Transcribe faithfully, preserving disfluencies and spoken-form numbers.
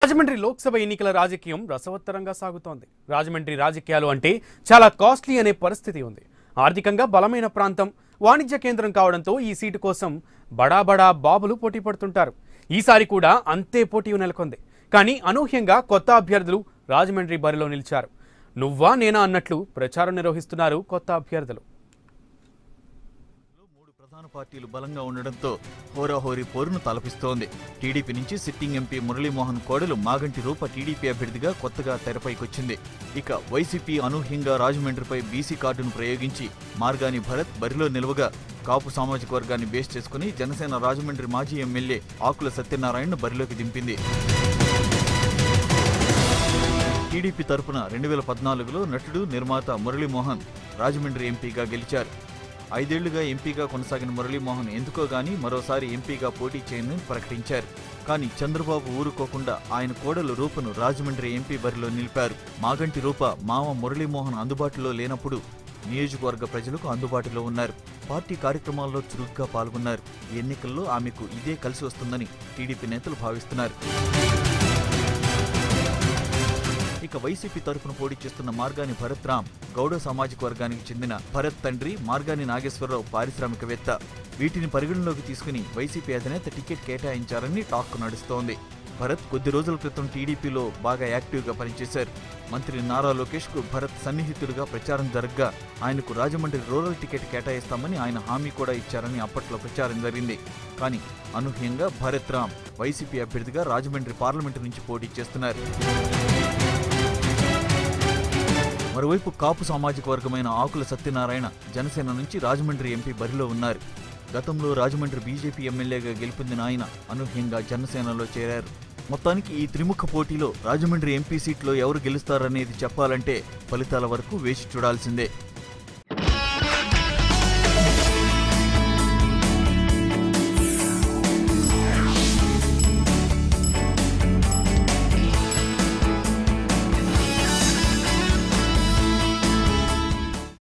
రాజమండ్రి లోక్సభ ఎన్నికల రాజకీయం రసవత్తరంగా సాగుతోంది. రాజమండ్రి రాజకీయాలు అంటే చాలా కాస్ట్లీ అనే పరిస్థితి ఉంది. ఆర్థికంగా బలమైన ప్రాంతం, వాణిజ్య కేంద్రం కావడంతో ఈ సీటు కోసం బడా బడా బాబులు పోటీ పడుతుంటారు. ఈసారి కూడా అంతే పోటీ నెలకొంది. కానీ అనూహ్యంగా కొత్త అభ్యర్థులు రాజమండ్రి బరిలో నిలిచారు. నువ్వా నేనా అన్నట్లు ప్రచారం నిర్వహిస్తున్నారు కొత్త అభ్యర్థులు. ప్రధాన పార్టీలు బలంగా ఉండడంతో హోరాహోరీ పోరును తలపిస్తోంది. టీడీపీ నుంచి సిట్టింగ్ ఎంపీ మురళీమోహన్ కోడలు మాగంటి రూప టీడీపీ అభ్యర్థిగా కొత్తగా తెరపైకొచ్చింది. ఇక వైసీపీ అనూహ్యంగా రాజమండ్రిపై బీసీ కార్డును ప్రయోగించి మార్గాని భరత్ బరిలో నిలువగా కాపు సామాజిక వర్గాన్ని బేస్ చేసుకుని జనసేన రాజమండ్రి మాజీ ఎమ్మెల్యే ఆకుల సత్యనారాయణను బరిలోకి దింపింది. టీడీపీ తరపున రెండు వేల పద్నాలుగులో నటుడు నిర్మాత మురళీమోహన్ రాజమండ్రి ఎంపీగా గెలిచారు. ఐదేళ్లుగా ఎంపీగా కొనసాగిన మురళీమోహన్ ఎందుకో గానీ మరోసారి ఎంపీగా పోటీ చేయని ప్రకటించారు. కానీ చంద్రబాబు ఊరుకోకుండా ఆయన కోడలు రూపను రాజమండ్రి ఎంపీ బరిలో నిలిపారు. మాగంటి రూప మామ మురళీమోహన్ అందుబాటులో లేనప్పుడు నియోజకవర్గ ప్రజలకు అందుబాటులో ఉన్నారు. పార్టీ కార్యక్రమాల్లో చురుగ్గా పాల్గొన్నారు. ఎన్నికల్లో ఆమెకు ఇదే కలిసి వస్తుందని టీడీపీ నేతలు భావిస్తున్నారు. ఇక వైసీపీ తరఫున పోటీ చేస్తున్న మార్గాని భరత్ రామ్ గౌడ సామాజిక వర్గానికి చెందిన భరత్ తండ్రి మార్గాని నాగేశ్వరరావు పారిశ్రామికవేత్త. వీటిని పరిగణలోకి తీసుకుని వైసీపీ అధినేత టికెట్ కేటాయించారని టాక్ నడుస్తోంది. భరత్ కొద్ది రోజుల క్రితం టీడీపీలో బాగా యాక్టివ్గా పనిచేశారు. మంత్రి నారా లోకేష్ కు భరత్ సన్నిహితుడిగా ప్రచారం జరగ్గా ఆయనకు రాజమండ్రి రూరల్ టికెట్ కేటాయిస్తామని ఆయన హామీ కూడా ఇచ్చారని అప్పట్లో ప్రచారం జరిగింది. కానీ అనూహ్యంగా భరత్ రామ్ వైసీపీ అభ్యర్థిగా రాజమండ్రి పార్లమెంటు నుంచి పోటీ చేస్తున్నారు. మరోవైపు కాపు సామాజిక వర్గమైన ఆకుల సత్యనారాయణ జనసేన నుంచి రాజమండ్రి ఎంపీ బరిలో ఉన్నారు. గతంలో రాజమండ్రి బీజేపీ ఎమ్మెల్యేగా గెలుపొందిన ఆయన అనూహ్యంగా జనసేనలో చేరారు. మొత్తానికి ఈ త్రిముఖ పోటీలో రాజమండ్రి ఎంపీ సీట్లో ఎవరు గెలుస్తారనేది చెప్పాలంటే ఫలితాల వరకు వేచి చూడాల్సిందే.